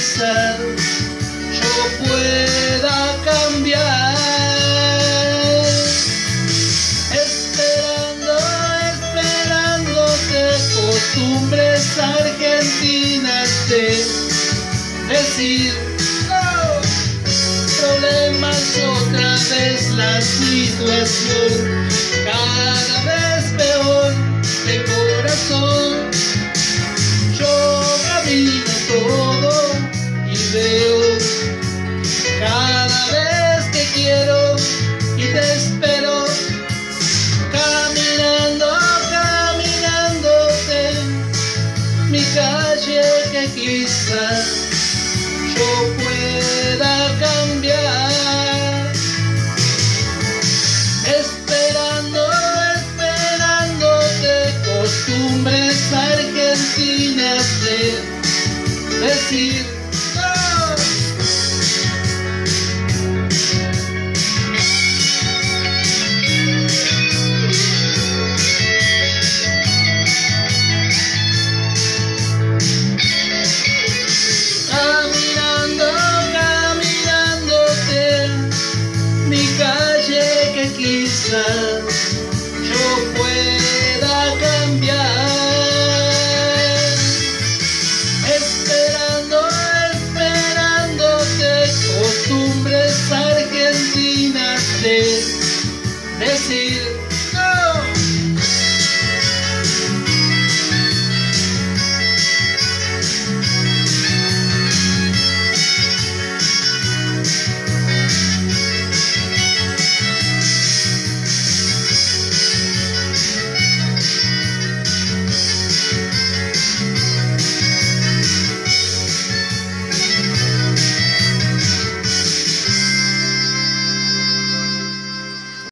quizás yo pueda cambiar. Esperando que costumbres argentinas de decir no. Problemas otra vez, la situación cada vez peor de corazón. Yo camino todo y veo cada vez que quiero y te espero. Caminándote mi calle que quizás yo pueda cambiar. Esperándote costumbres argentinas de decir